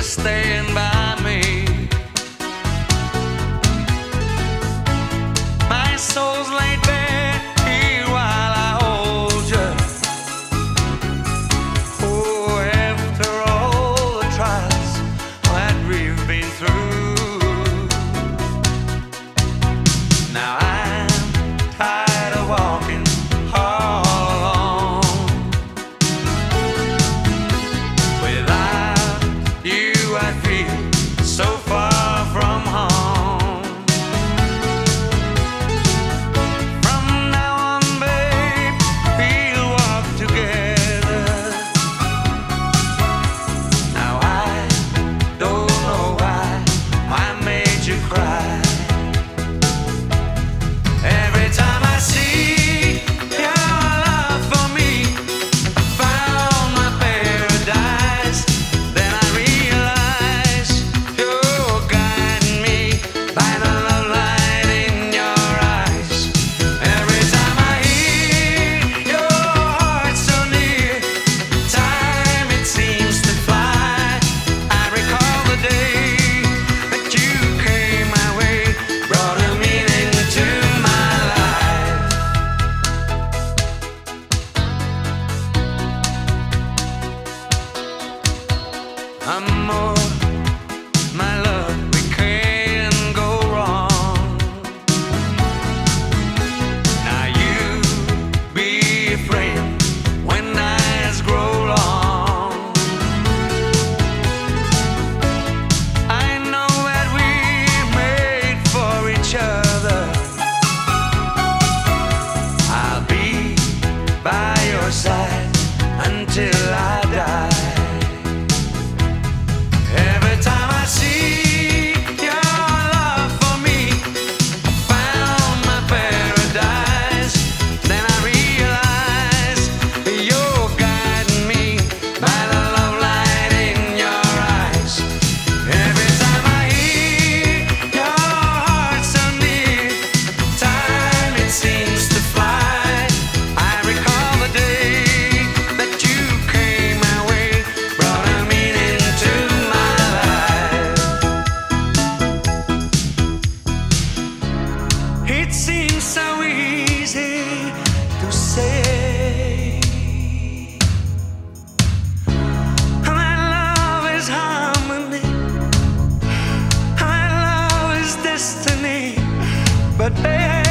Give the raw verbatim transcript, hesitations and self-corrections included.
stand by me. My soul's laid bare here while I hold you. Oh, after all the trials that we've been through, now I'm tired of walking all alone. Without you I feel so far from home. From now on, babe, we'll walk together. Now I don't know why I made you cry. Every time I see your love for me, I found my paradise. Then I realize you're guiding me by the love light in your eyes. Every time I hear your heart so near, time it seems to fly. I recall the day that you came my way, brought a meaning to my life. Amor, my love, we can't go wrong. Now you be a friend when nights grow long. I know that we're made for each other. I'll be by your side until I die. Every time I see your love for me, I found my paradise. Then I realize you're guiding me by the love light in your eyes. Every time I hear your heart so near, time it seems to fly. I recall the day that you came my way, brought a meaning to my life. It seems so easy to say my love is harmony, my love is destiny, but baby,